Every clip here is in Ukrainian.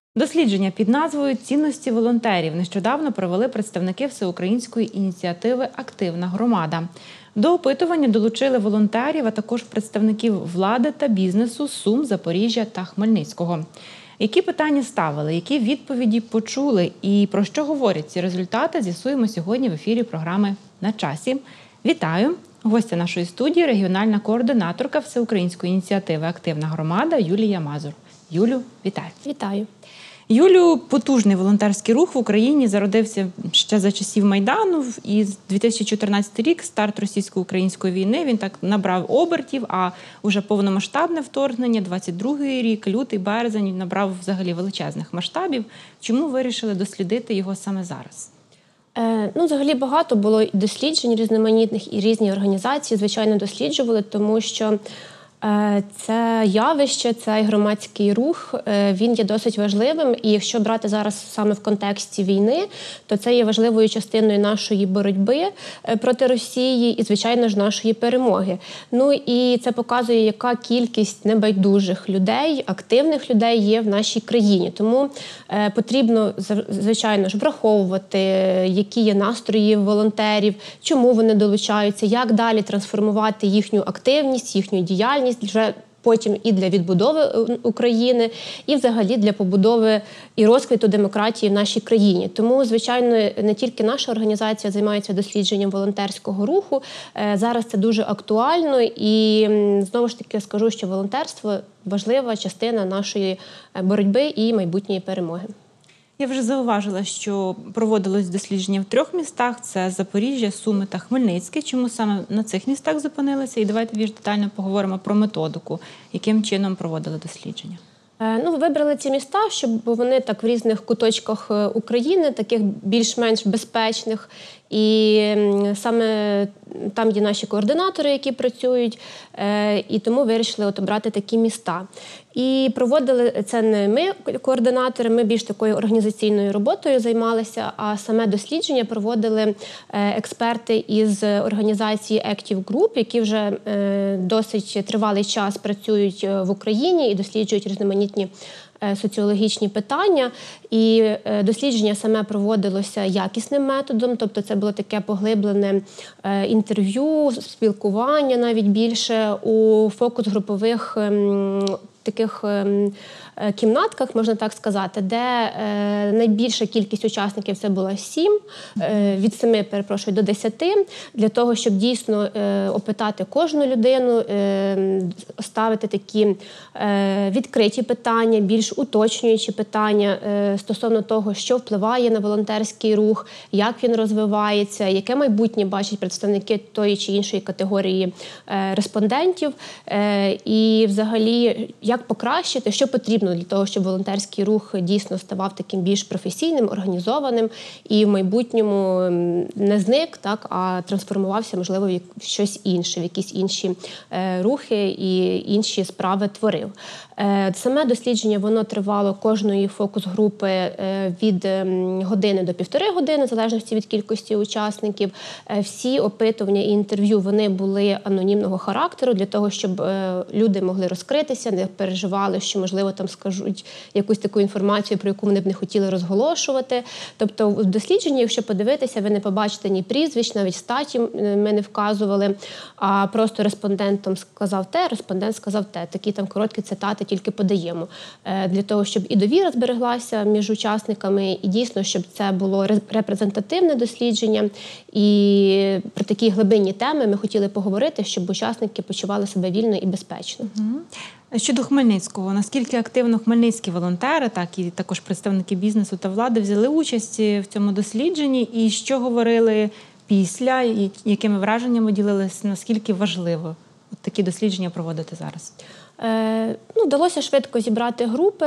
Дослідження під назвою «Цінності волонтерів» нещодавно провели представники всеукраїнської ініціативи «Активна громада». До опитування долучили волонтерів, а також представників влади та бізнесу з Сум, Запоріжжя та Хмельницького. Які питання ставили, які відповіді почули і про що говорять ці результати, з'ясуємо сьогодні в ефірі програми «На часі». Вітаю! Гостя нашої студії – регіональна координаторка всеукраїнської ініціативи «Активна громада» Юлія Мазур. Юлю, вітаю! Вітаю! Юлю, потужний волонтерський рух в Україні зародився ще за часів Майдану. І 2014 рік, старт російсько-української війни, він так набрав обертів, а уже повномасштабне вторгнення, 22-й рік, лютий, березень, набрав взагалі величезних масштабів. Чому вирішили дослідити його саме зараз? Взагалі багато було досліджень різноманітних і різні організації, звичайно, досліджували, тому що це явище, цей громадський рух, він є досить важливим. І якщо брати зараз саме в контексті війни, то це є важливою частиною нашої боротьби проти Росії і, звичайно ж, нашої перемоги. Ну і це показує, яка кількість небайдужих людей, активних людей є в нашій країні. Тому потрібно, звичайно ж, враховувати, які є настрої волонтерів, чому вони долучаються, як далі трансформувати їхню активність, їхню діяльність, вже потім і для відбудови України, і взагалі для побудови і розквіту демократії в нашій країні. Тому, звичайно, не тільки наша організація займається дослідженням волонтерського руху. Зараз це дуже актуально і, знову ж таки, скажу, що волонтерство – важлива частина нашої боротьби і майбутньої перемоги. Я вже зауважила, що проводилось дослідження в 3 містах – це Запоріжжя, Суми та Хмельницьке. Чому саме на цих містах зупинилися? І давайте більш детально поговоримо про методику, яким чином проводили дослідження. Вибрали ці міста, щоб вони так в різних куточках України, таких більш-менш безпечних. І саме там є наші координатори, які працюють, і тому вирішили обрати такі міста. І проводили це не ми, координатори, ми більш такою організаційною роботою займалися, а саме дослідження проводили експерти із організації Active Group, які вже досить тривалий час працюють в Україні і досліджують різноманітні соціологічні питання. І дослідження саме проводилося якісним методом, тобто це було таке поглиблене інтерв'ю, спілкування навіть більше у фокус-групових таких кімнатках, можна так сказати, де найбільша кількість учасників це була 7, від 7, до 10, для того, щоб дійсно опитати кожну людину, ставити такі відкриті питання, більш уточнюючі питання стосовно того, що впливає на волонтерський рух, як він розвивається, яке майбутнє бачать представники тої чи іншої категорії респондентів, і взагалі, як покращити, що потрібно для того, щоб волонтерський рух дійсно ставав таким більш професійним, організованим і в майбутньому не зник, а трансформувався, можливо, в щось інше, в якісь інші рухи і інші справи творив. Саме дослідження, воно тривало кожної фокус-групи від години до 1,5 години, в залежності від кількості учасників. Всі опитування і інтерв'ю, вони були анонімного характеру, для того, щоб люди могли розкритися, не переживали, що, можливо, там скажуть якусь таку інформацію, про яку вони б не хотіли розголошувати. Тобто в дослідженні, якщо подивитися, ви не побачите ні прізвищ, навіть статі ми не вказували, а просто респондентом сказав те, респондент сказав те. Такі там короткі цитати тільки подаємо. Для того, щоб і довіра збереглася між учасниками, і дійсно, щоб це було репрезентативне дослідження. І про такі глибинні теми ми хотіли поговорити, щоб учасники почували себе вільно і безпечно. Щодо Хмельницького, наскільки активно хмельницькі волонтери, так і також представники бізнесу та влади взяли участь в цьому дослідженні, і що говорили після, і якими враженнями ділились, наскільки важливо такі дослідження проводити зараз? Вдалося швидко зібрати групи.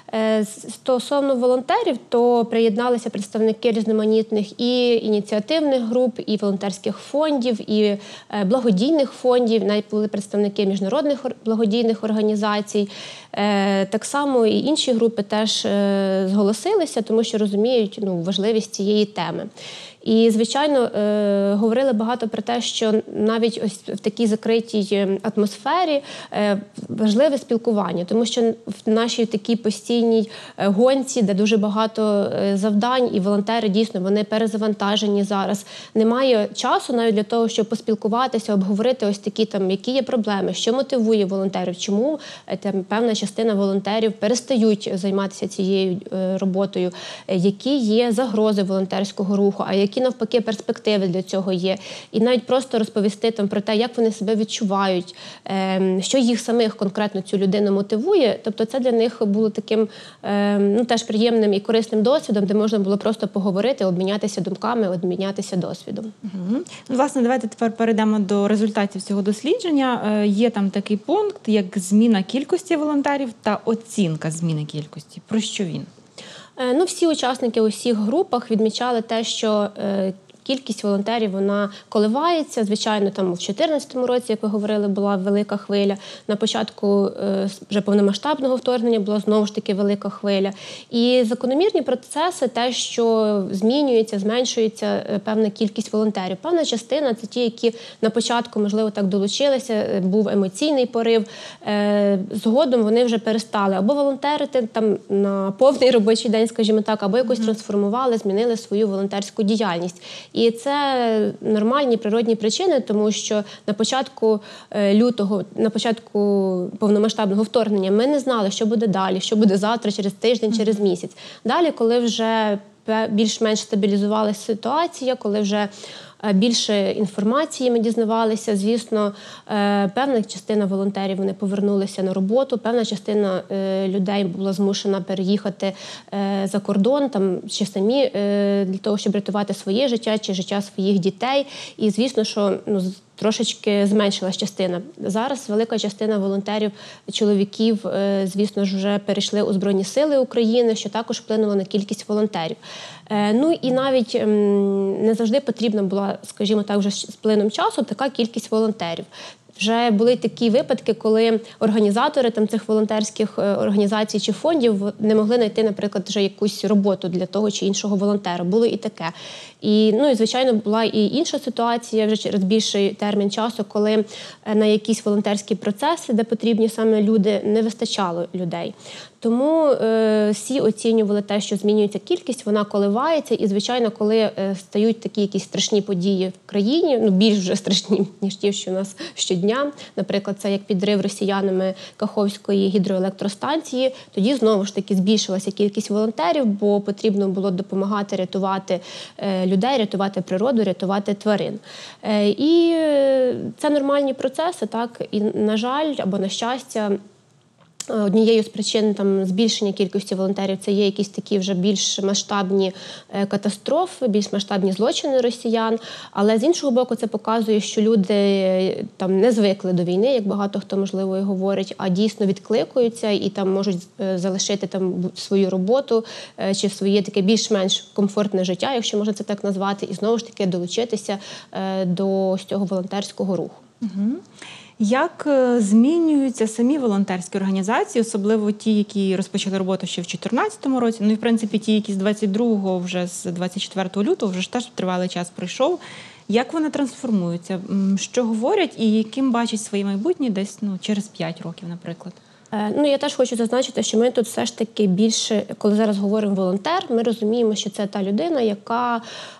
Стосовно волонтерів, то приєдналися представники різноманітних і ініціативних груп, і волонтерських фондів, і благодійних фондів, навіть були представники міжнародних благодійних організацій. Так само і інші групи теж зголосилися, тому що розуміють важливість цієї теми. І, звичайно, говорили багато про те, що навіть ось в такій закритій атмосфері важливе спілкування, тому що в нашій такій постійній гонці, де дуже багато завдань, і волонтери дійсно вони перезавантажені зараз. Немає часу навіть для того, щоб поспілкуватися, обговорити ось такі там, які є проблеми, що мотивує волонтерів, чому там певна частина волонтерів перестають займатися цією роботою, які є загрози волонтерського руху, а які навпаки перспективи для цього є. І навіть просто розповісти там про те, як вони себе відчувають, що їх самих конкретно цю людину мотивує. Тобто це для них було таким теж приємним і корисним досвідом, де можна було просто поговорити, обмінятися думками, обмінятися досвідом. Угу. Власне, давайте тепер перейдемо до результатів цього дослідження. Є там такий пункт, як зміна кількості волонтерів та оцінка зміни кількості. Про що він? Всі учасники у всіх групах відмічали те, що кількість волонтерів, вона коливається. Звичайно, там в 2014 році, як ви говорили, була велика хвиля. На початку вже повномасштабного вторгнення була знову ж таки велика хвиля. І закономірні процеси, те, що змінюється, зменшується певна кількість волонтерів. Певна частина – це ті, які на початку, можливо, так долучилися, був емоційний порив. Згодом вони вже перестали або волонтерити там на повний робочий день, скажімо так, або якось трансформували, змінили свою волонтерську діяльність. І це нормальні природні причини, тому що на початку лютого, на початку повномасштабного вторгнення ми не знали, що буде далі, що буде завтра, через тиждень, через місяць. Далі, коли вже більш-менш стабілізувалася ситуація, коли вже більше інформації ми дізнавалися, звісно, певна частина волонтерів вони повернулися на роботу, певна частина людей була змушена переїхати за кордон, там, чи самі для того, щоб рятувати своє життя, чи життя своїх дітей. І, звісно, що трошечки зменшилась частина. Зараз велика частина волонтерів, чоловіків, звісно ж, вже перейшли у Збройні Сили України, що також вплинуло на кількість волонтерів. І навіть не завжди потрібна була, скажімо так, вже з плином часу така кількість волонтерів. Вже були такі випадки, коли організатори там цих волонтерських організацій чи фондів не могли знайти, наприклад, вже якусь роботу для того чи іншого волонтера. Було і таке. І, звичайно, була і інша ситуація вже через більший термін часу, коли на якісь волонтерські процеси, де потрібні саме люди, не вистачало людей. Тому всі оцінювали те, що змінюється кількість, вона коливається. І, звичайно, коли стають такі якісь страшні події в країні, більш вже страшні, ніж ті, що у нас щодня, наприклад, це як підрив росіянами Каховської гідроелектростанції, тоді знову ж таки збільшилася кількість волонтерів, бо потрібно було допомагати рятувати людей, рятувати природу, рятувати тварин. І це нормальні процеси, так, і, на жаль, або на щастя, однією з причин там збільшення кількості волонтерів це є якісь такі вже більш масштабні катастрофи, більш масштабні злочини росіян. Але з іншого боку, це показує, що люди там не звикли до війни, як багато хто, можливо, і говорить, а дійсно відкликуються і там можуть залишити там свою роботу чи своє таке більш-менш комфортне життя, якщо можна це так назвати, і знову ж таки долучитися до цього волонтерського руху. Угу. Як змінюються самі волонтерські організації, особливо ті, які розпочали роботу ще в 2014 році, і, в принципі, ті, які з 22-го, вже з 24 лютого, вже ж теж тривалий час пройшов. Як вони трансформуються? Що говорять і яким бачать своє майбутнє десь через 5 років, наприклад? Я теж хочу зазначити, що ми тут все ж таки більше, коли зараз говоримо волонтер, ми розуміємо, що це та людина, яка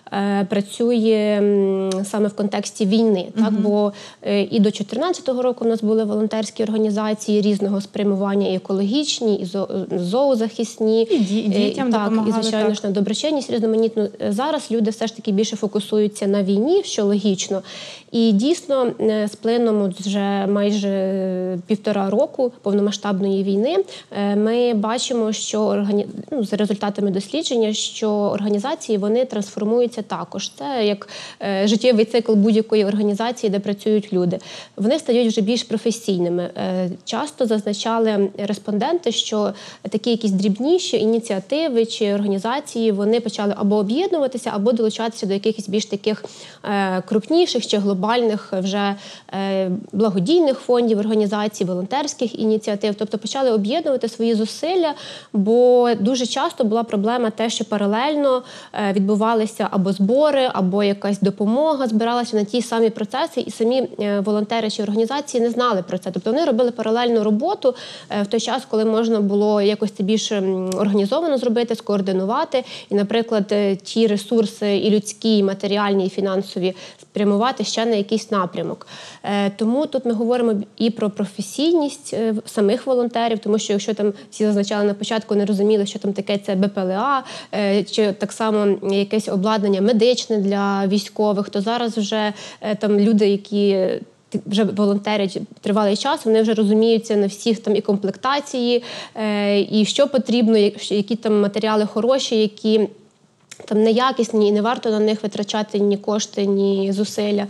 працює саме в контексті війни. Так? Бо і до 2014 року в нас були волонтерські організації різного спрямування, і екологічні, і зоозахисні, і дітям допомагали, і, звичайно ж, на доброчинність різноманітну. Зараз люди все ж таки більше фокусуються на війні, що логічно. І дійсно, з плином вже майже 1,5 року повномасштабної війни ми бачимо, що за результатами дослідження, що організації вони трансформуються також. Це як життєвий цикл будь-якої організації, де працюють люди. Вони стають вже більш професійними. Часто зазначали респонденти, що такі якісь дрібніші ініціативи чи організації, вони почали або об'єднуватися, або долучатися до якихось більш таких крупніших чи глобальних вже благодійних фондів, організацій, волонтерських ініціатив. ініціатив, тобто почали об'єднувати свої зусилля, бо дуже часто була проблема те, що паралельно відбувалися або збори, або якась допомога збиралася на ті самі процеси, і самі волонтери чи організації не знали про це. Тобто вони робили паралельну роботу в той час, коли можна було якось це більш організовано зробити, скоординувати і, наприклад, ті ресурси і людські, і матеріальні, і фінансові спрямувати ще на якийсь напрямок. Тому тут ми говоримо і про професійність самих волонтерів, тому що якщо там всі зазначали на початку, не розуміли, що там таке це БПЛА, чи так само якесь обладнання медичне для військових, то зараз вже там люди, які вже волонтерять тривалий час, вони вже розуміються на всіх там і комплектації, і що потрібно, які там матеріали хороші, які там неякісні, і не варто на них витрачати ні кошти, ні зусилля.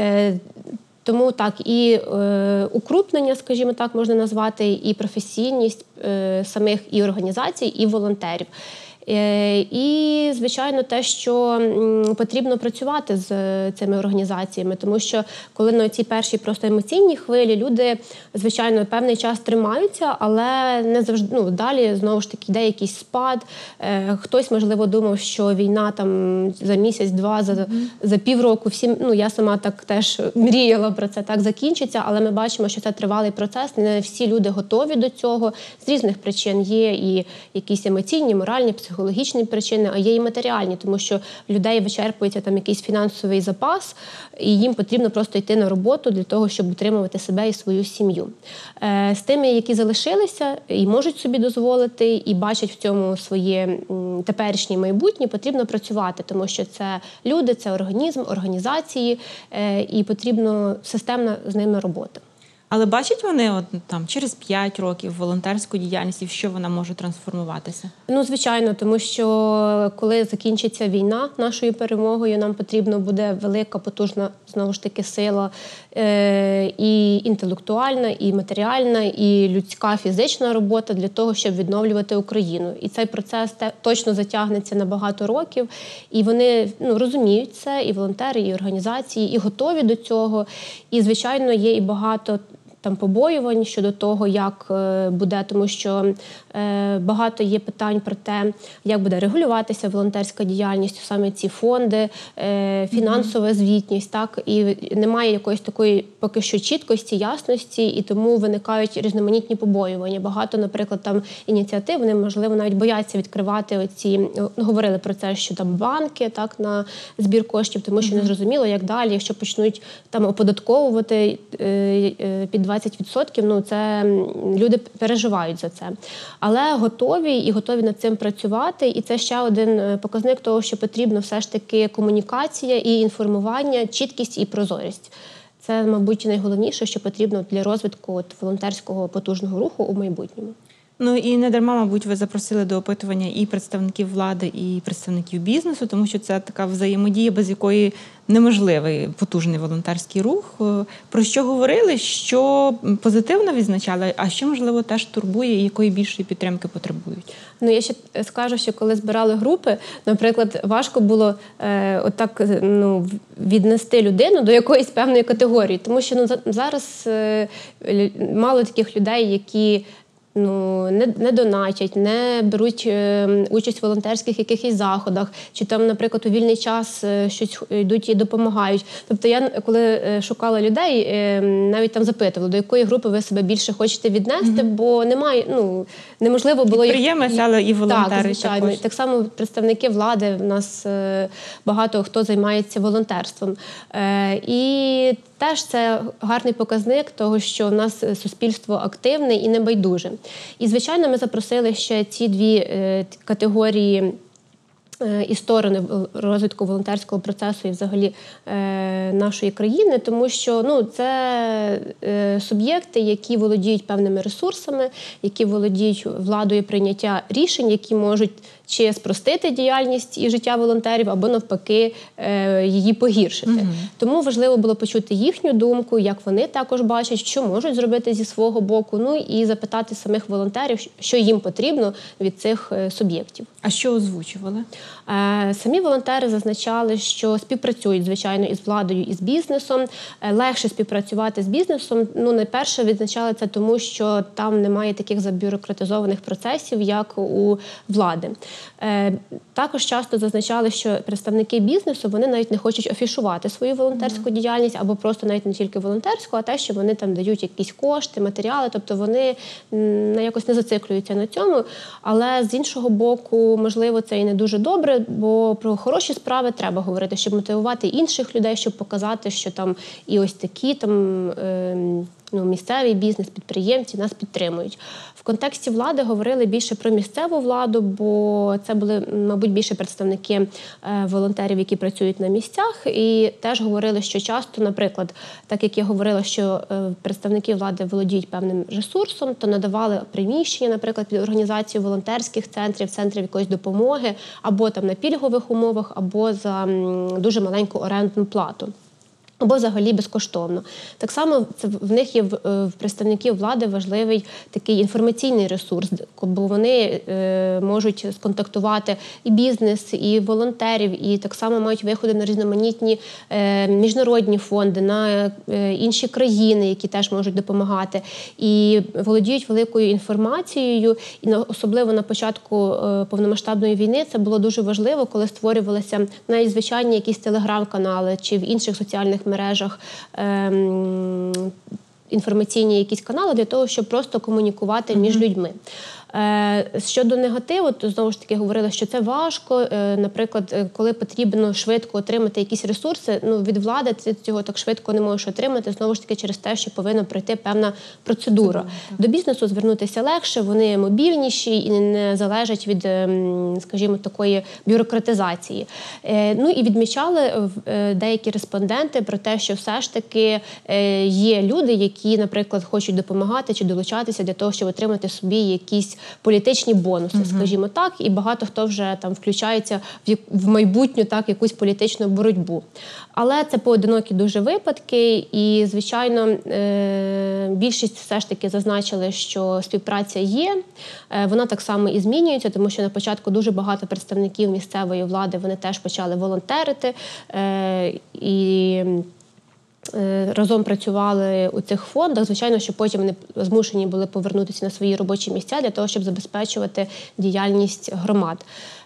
Тому так, і укрупнення, скажімо так, можна назвати, і професійність самих і організацій, і волонтерів. І, звичайно, те, що потрібно працювати з цими організаціями, тому що коли на цій першій просто емоційній хвилі люди, звичайно, певний час тримаються, але не завжди, далі, знову ж таки, йде якийсь спад. Хтось, можливо, думав, що війна там за місяць-два, за півроку, я сама так теж мріяла про це, так закінчиться, але ми бачимо, що це тривалий процес, не всі люди готові до цього, з різних причин є і якісь емоційні, моральні, психологічні причини, а є і матеріальні, тому що в людей вичерпується там якийсь фінансовий запас, і їм потрібно просто йти на роботу для того, щоб утримувати себе і свою сім'ю. З тими, які залишилися і можуть собі дозволити, і бачать в цьому своє теперішнє майбутнє, потрібно працювати, тому що це люди, це організм, організації, і потрібно системна з ними робота. Але бачать вони через 5 років волонтерську діяльність, і в що вона може трансформуватися? Звичайно, тому що коли закінчиться війна нашою перемогою, нам потрібно буде велика, потужна, знову ж таки, сила і інтелектуальна, і матеріальна, і людська, фізична робота для того, щоб відновлювати Україну. І цей процес точно затягнеться на багато років. І вони розуміють це, і волонтери, і організації, і готові до цього. І, звичайно, є і багато побоювань щодо того, як буде, тому що багато є питань про те, як буде регулюватися волонтерська діяльність, саме ці фонди, фінансова звітність, так, і немає якоїсь такої поки що чіткості, ясності, і тому виникають різноманітні побоювання. Багато, наприклад, там ініціатив, вони, можливо, навіть бояться відкривати оці, говорили про це, що там банки, так, на збір коштів, тому що не зрозуміло, як далі, якщо почнуть там оподатковувати під 20%, це люди переживають за це. Але готові над цим працювати, і це ще один показник того, що потрібно все ж таки комунікація і інформування, чіткість і прозорість. Це, мабуть, найголовніше, що потрібно для розвитку волонтерського потужного руху у майбутньому. І не дарма, мабуть, ви запросили до опитування і представників влади, і представників бізнесу, тому що це така взаємодія, без якої неможливий потужний волонтерський рух. Про що говорили, що позитивно відзначали, а що, можливо, теж турбує і якої більшої підтримки потребують? Я ще скажу, що коли збирали групи, наприклад, важко було віднести людину до якоїсь певної категорії, тому що зараз мало таких людей, які не донатять, не беруть участь в волонтерських якихось заходах, чи там, наприклад, у вільний час щось йдуть і допомагають. Тобто я, коли шукала людей, навіть там запитувала, до якої групи ви себе більше хочете віднести, бо немає, неможливо було... Підприємець, але і волонтери. Так, звичайно. Також. Так само представники влади, в нас багато хто займається волонтерством. І теж це гарний показник того, що в нас суспільство активне і небайдуже. І, звичайно, ми запросили ще ці дві категорії і сторони розвитку волонтерського процесу і взагалі нашої країни, тому що це суб'єкти, які володіють певними ресурсами, які володіють владою прийняття рішень, які можуть чи спростити діяльність і життя волонтерів, або навпаки її погіршити. Тому важливо було почути їхню думку, як вони також бачать, що можуть зробити зі свого боку, ну і запитати самих волонтерів, що їм потрібно від цих суб'єктів. А що озвучували? Самі волонтери зазначали, що співпрацюють, звичайно, із владою, і з бізнесом. Легше співпрацювати з бізнесом. Ну, найперше відзначали це тому, що там немає таких забюрократизованих процесів, як у влади. Також часто зазначали, що представники бізнесу, вони навіть не хочуть афішувати свою волонтерську діяльність, або просто навіть не тільки волонтерську, а те, що вони там дають якісь кошти, матеріали, тобто вони якось не зациклюються на цьому. Але з іншого боку, можливо, це і не дуже добре, бо про хороші справи треба говорити, щоб мотивувати інших людей, щоб показати, що там і ось такі там місцевий бізнес, підприємці нас підтримують. В контексті влади говорили більше про місцеву владу, бо це були, мабуть, більше представники волонтерів, які працюють на місцях, і теж говорили, що часто, наприклад, так як я говорила, що представники влади володіють певним ресурсом, то надавали приміщення, наприклад, під організацію волонтерських центрів, центрів якоїсь допомоги, або там на пільгових умовах, або за дуже маленьку орендну плату. Або взагалі безкоштовно. Так само в них є в представників влади важливий такий інформаційний ресурс, бо вони можуть сконтактувати і бізнес, і волонтерів, і так само мають виходи на різноманітні міжнародні фонди, на інші країни, які теж можуть допомагати. І володіють великою інформацією, і особливо на початку повномасштабної війни це було дуже важливо, коли створювалися навіть звичайні якісь телеграм-канали чи в інших соціальних мережах інформаційні якісь канали для того, щоб просто комунікувати між людьми. Щодо негативу, то знову ж таки говорили, що це важко. Наприклад, коли потрібно швидко отримати якісь ресурси, від влади ти цього так швидко не можеш отримати, знову ж таки через те, що повинна пройти певна процедура. До бізнесу звернутися легше, вони мобільніші і не залежать від, скажімо, такої бюрократизації. І відмічали деякі респонденти про те, що все ж таки є люди, які, наприклад, хочуть допомагати чи долучатися для того, щоб отримати собі якісь політичні бонуси, скажімо так, і багато хто вже там включається в майбутню якусь політичну боротьбу. Але це поодинокі дуже випадки, і, звичайно, більшість все ж таки зазначили, що співпраця є, вона так само і змінюється, тому що на початку дуже багато представників місцевої влади, вони теж почали волонтерити, і разом працювали у цих фондах. Звичайно, що потім вони змушені були повернутися на свої робочі місця для того, щоб забезпечувати діяльність громад.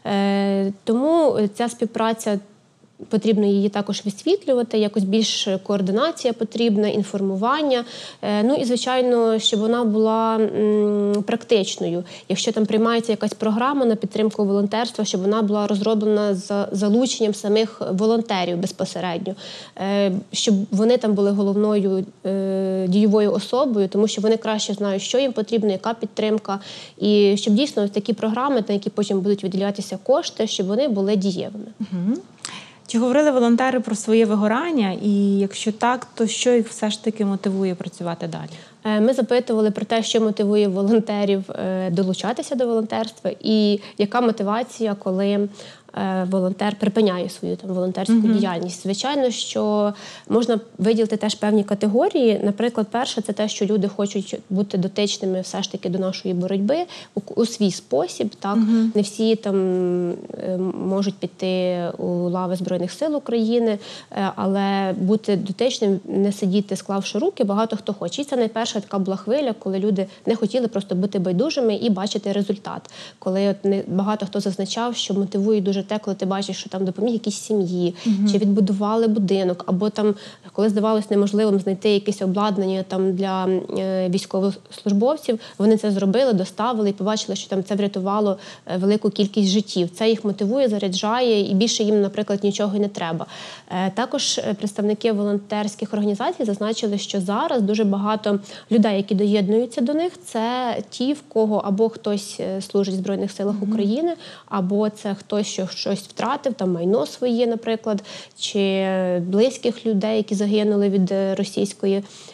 Тому ця співпраця, потрібно її також висвітлювати, якось більш координація потрібна, інформування. І, звичайно, щоб вона була практичною. Якщо там приймається якась програма на підтримку волонтерства, щоб вона була розроблена з залученням самих волонтерів безпосередньо. Щоб вони там були головною дієвою особою, тому що вони краще знають, що їм потрібно, яка підтримка. І щоб дійсно такі програми, на які потім будуть виділятися кошти, щоб вони були дієвими. Чи говорили волонтери про своє вигорання? І якщо так, то що їх все ж таки мотивує працювати далі? Ми запитували про те, що мотивує волонтерів долучатися до волонтерства і яка мотивація, коли волонтер припиняє свою волонтерську діяльність. Звичайно, що можна виділити теж певні категорії. Наприклад, перше – це те, що люди хочуть бути дотичними все ж таки до нашої боротьби у свій спосіб. Так? Не всі там можуть піти у лави Збройних сил України, але бути дотичним, не сидіти, склавши руки, багато хто хоче. І це найперша така була хвиля, коли люди не хотіли просто бути байдужими і бачити результат. Коли багато хто зазначав, що мотивує дуже те, коли ти бачиш, що там допоміг якійсь сім'ї, чи відбудували будинок, або там, коли здавалось неможливим знайти якесь обладнання там для військовослужбовців, вони це зробили, доставили і побачили, що там це врятувало велику кількість життів. Це їх мотивує, заряджає, і більше їм, наприклад, нічого й не треба. Також представники волонтерських організацій зазначили, що зараз дуже багато людей, які доєднуються до них, це ті, в кого або хтось служить в Збройних силах України, або це хтось, що щось втратив, там майно своє, наприклад, чи близьких людей, які загинули від російської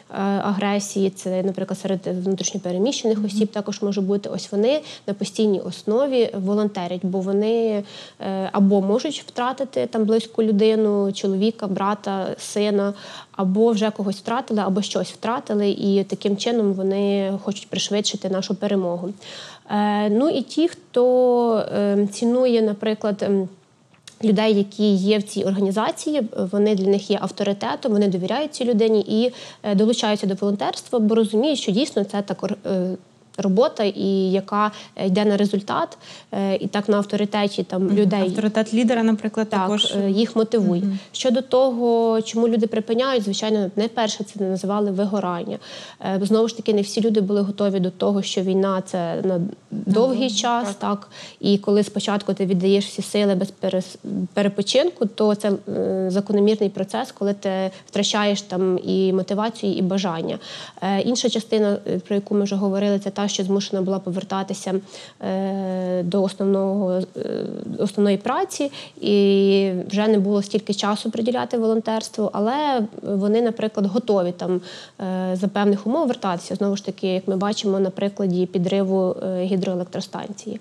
агресії, це, наприклад, серед внутрішньопереміщених осіб також може бути. Ось вони на постійній основі волонтерять, бо вони або можуть втратити там близьку людину, чоловіка, брата, сина, або вже когось втратили, або щось втратили, і таким чином вони хочуть пришвидшити нашу перемогу. Ну і ті, хто цінує, наприклад, людей, які є в цій організації, вони для них є авторитетом, вони довіряють цій людині і долучаються до волонтерства, бо розуміють, що дійсно це так робота, і яка йде на результат, і так на авторитеті там людей. Авторитет лідера, наприклад, так, також їх мотивує. Щодо того, чому люди припиняють, звичайно, найперше це називали вигорання. Знову ж таки, не всі люди були готові до того, що війна – це на довгий час, так. І коли спочатку ти віддаєш всі сили без перепочинку, то це закономірний процес, коли ти втрачаєш там і мотивацію, і бажання. Інша частина, про яку ми вже говорили, це та, що змушена була повертатися до основної праці, і вже не було стільки часу приділяти волонтерству, але вони, наприклад, готові там за певних умов вертатися. Знову ж таки, як ми бачимо на прикладі підриву гідроелектростанції.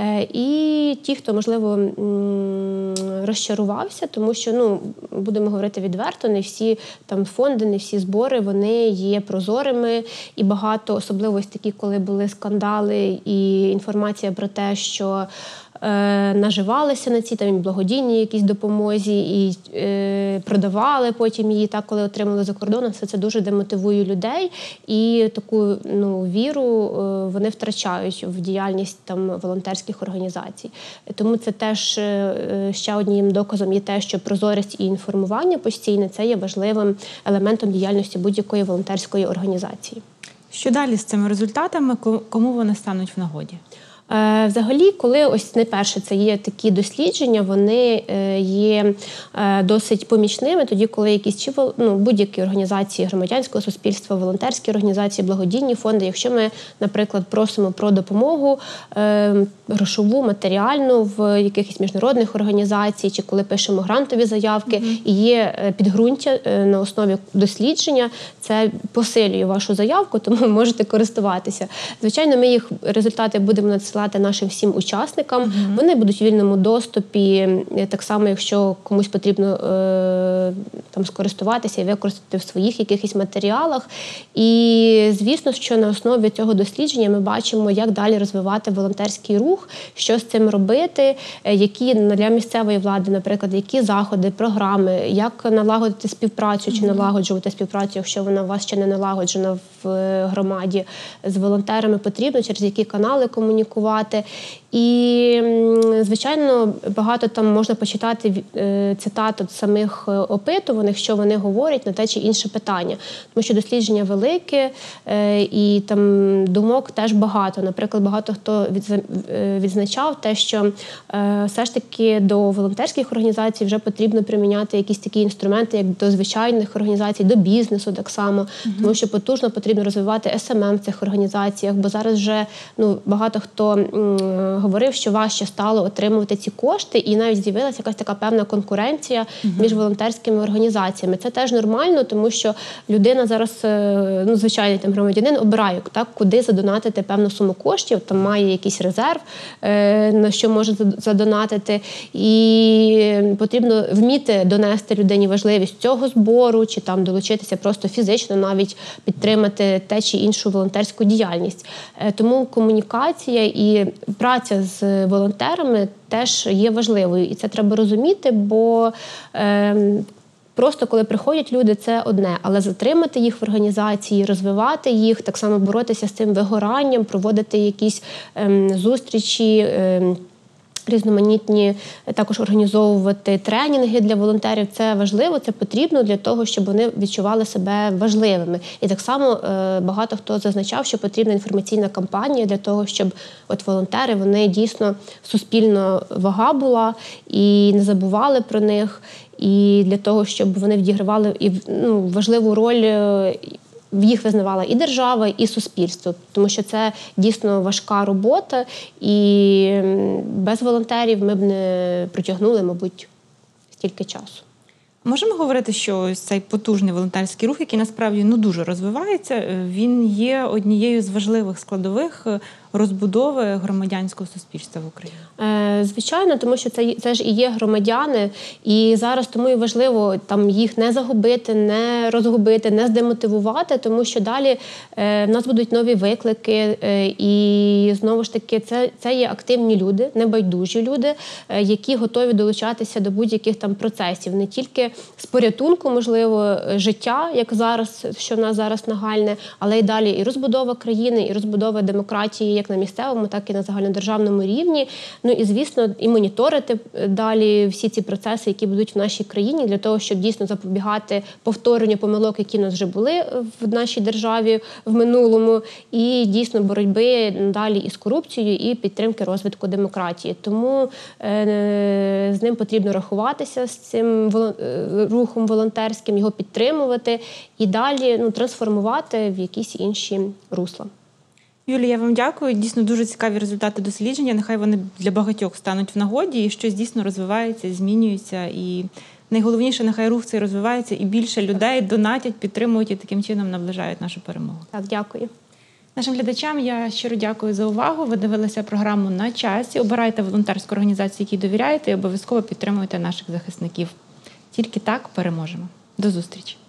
І ті, хто, можливо, розчарувався, тому що, ну, будемо говорити відверто, не всі там фонди, не всі збори, вони є прозорими, і багато, особливо ось такі, коли були скандали і інформація про те, що наживалися на цій там благодійній якійсь допомозі і продавали потім її, так, коли отримали за кордоном, все це дуже демотивує людей, і таку віру вони втрачають в діяльність там волонтерських організацій. Тому це теж ще одним доказом є те, що прозорість і інформування постійне – це є важливим елементом діяльності будь-якої волонтерської організації. Що далі з цими результатами, кому вони стануть в нагоді? Взагалі, коли ось найперше це є такі дослідження, вони є досить помічними, тоді, коли якісь будь-які організації громадянського суспільства, волонтерські організації, благодійні фонди, якщо ми, наприклад, просимо про допомогу грошову, матеріальну в якихось міжнародних організацій, чи коли пишемо грантові заявки, і є підґрунтя на основі дослідження, це посилює вашу заявку, тому можете користуватися. Звичайно, ми їх результати будемо надсилати нашим всім учасникам. Вони будуть у вільному доступі, так само, якщо комусь потрібно там скористуватися і використати в своїх якихось матеріалах. І, звісно, що на основі цього дослідження ми бачимо, як далі розвивати волонтерський рух, що з цим робити, які для місцевої влади, наприклад, які заходи, програми, як налагодити співпрацю чи налагоджувати співпрацю, якщо вона у вас ще не налагоджена в громаді, з волонтерами потрібно, через які канали комунікувати. І, звичайно, багато там можна почитати цитат від самих опитуваних, що вони говорять на те чи інше питання. Тому що дослідження велике, і там думок теж багато. Наприклад, багато хто відзначав те, що все ж таки до волонтерських організацій вже потрібно приміняти якісь такі інструменти, як до звичайних організацій, до бізнесу так само. Тому що потужно потрібно розвивати СММ в цих організаціях, бо зараз вже багато хто говорив, що важче стало отримувати ці кошти, і навіть з'явилася якась така певна конкуренція між волонтерськими організаціями. Це теж нормально, тому що людина зараз, звичайний там громадянин, обирає, так, куди задонатити певну суму коштів, там має якийсь резерв, на що може задонатити, і потрібно вміти донести людині важливість цього збору, чи там долучитися просто фізично, навіть підтримати те чи іншу волонтерську діяльність. Тому комунікація і праця з волонтерами теж є важливою. І це треба розуміти, бо просто коли приходять люди, це одне. Але затримати їх в організації, розвивати їх, так само боротися з цим вигоранням, проводити якісь зустрічі, різноманітні, також організовувати тренінги для волонтерів. Це важливо, це потрібно для того, щоб вони відчували себе важливими. І так само багато хто зазначав, що потрібна інформаційна кампанія для того, щоб от волонтери, вони дійсно суспільно вага була і не забували про них. І для того, щоб вони відігравали важливу роль, їх визнавала і держава, і суспільство, тому що це дійсно важка робота, і без волонтерів ми б не протягнули, мабуть, стільки часу. Можемо говорити, що ось цей потужний волонтерський рух, який насправді дуже розвивається, він є однією з важливих складових розбудови громадянського суспільства в Україні? Звичайно, тому що це ж і є громадяни, і зараз тому і важливо там їх не загубити, не розгубити, не здемотивувати, тому що далі в нас будуть нові виклики, і знову ж таки це є активні люди, небайдужі люди, які готові долучатися до будь-яких там процесів, не тільки з порятунку, можливо, життя, як зараз, що в нас зараз нагальне, але й далі і розбудова країни, і розбудова демократії як на місцевому, так і на загальнодержавному рівні. Ну і, звісно, і моніторити далі всі ці процеси, які будуть в нашій країні, для того, щоб дійсно запобігати повторенню помилок, які в нас вже були в нашій державі в минулому, і дійсно боротьби далі із корупцією, і підтримки розвитку демократії. Тому з ним потрібно рахуватися, з цим рухом волонтерським, його підтримувати і далі трансформувати в якісь інші русла. Юлія, я вам дякую. Дійсно, дуже цікаві результати дослідження. Нехай вони для багатьох стануть в нагоді, і щось дійсно розвивається, змінюється. І найголовніше, нехай рух цей розвивається, і більше людей донатять, підтримують і таким чином наближають нашу перемогу. Так, дякую. Нашим глядачам я щиро дякую за увагу. Ви дивилися програму «На часі». Обирайте волонтерську організацію, якій довіряєте, і обов'язково підтримуйте наших захисників. Тільки так переможемо. До зустрічі.